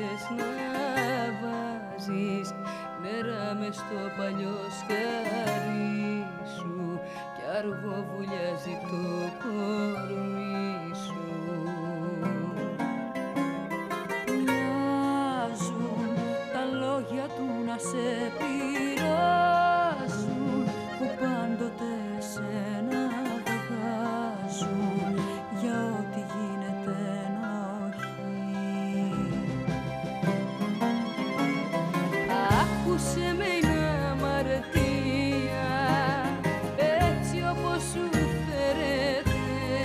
μπορούσες να βάζεις νερά μες στο παλιό σκαρί σου κι αργό βουλιάζει το κορμί σου. Μοιάζουν τα λόγια του να σε πειράζουν που πάντοτε σένα βγάζουν για ό,τι γίνεται ενοχή. Άκουσε με είναι αμαρτία έτσι όπως σου φέρεται,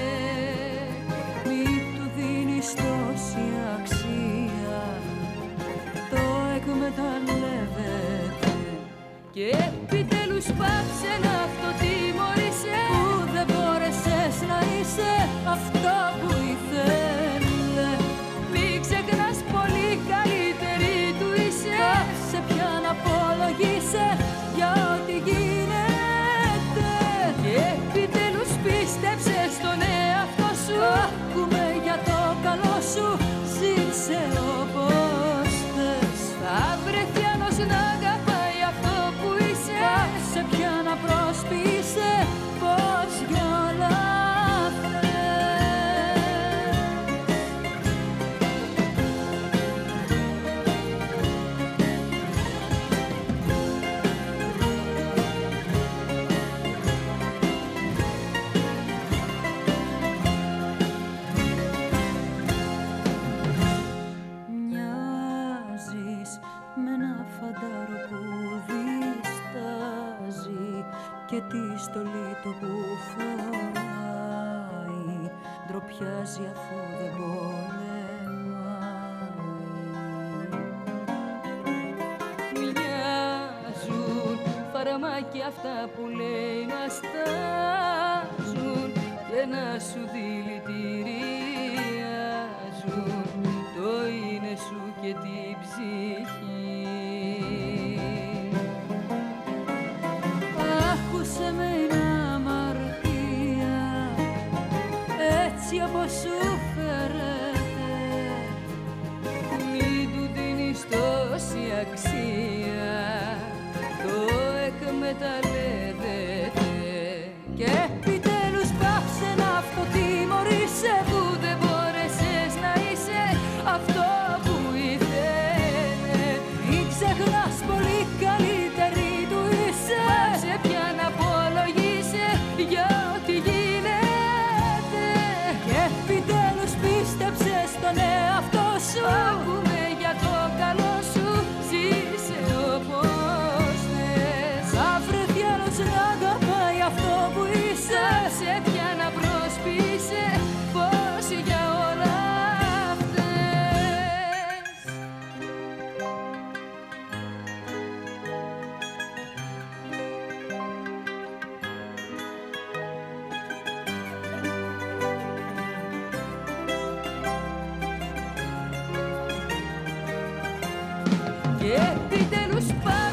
Μη του δίνεις τόση αξία, το εκμεταλλεύεται. και επιτέλους πάψε να αυτοτιμωρείσαι Που δεν μπόρεσες να είσαι αυτό που ήθελε. Μην ξεχνάς πολύ καλύτερη του είσαι. Πάψε πια να απολογείσαι για ό,τι γίνεται Και επιτέλους πίστεψε στον εαυτό σου. Άκουμε για το καλό σου, ζήσε όπως θες. Θα βρεθεί άλλος να αγαπάει αυτό που είσαι. Πάψε πια να προσποιείσαι πως για όλα μοιάζεις με ένα φαντάρο που διστάζει και τη στολή του που φοράει ντροπιάζει αφού δεν πολεμάει. Μοιάζουν φαρμάκια αυτά που λέει να στάζουν και να σου δηλητηριάζουν το είναι σου και την ψυχή. Άκουσε με είναι αμαρτία έτσι όπως σου φέρεται. Μην του δίνεις τόση αξία, το εκμεταλλεύεται. Και επιτέλους πάψε να αυτοτιμωρείσαι Που δεν μπόρεσες να είσαι αυτό που ήθελε. Μην ξεχνάς πολύ καλύτερη του είσαι. Πάψε πια να απολογείσαι για ό,τι γίνεται. Και επιτέλους πίστεψε στον εαυτό σου. Άκουμε για το καλό σου, ζήσε όπως θες. Θα βρεθεί άλλος να αγαπάει αυτό που είσαι. Πάψε πια να προσποιείσαι πως για όλα φταίς. Και επιτέλους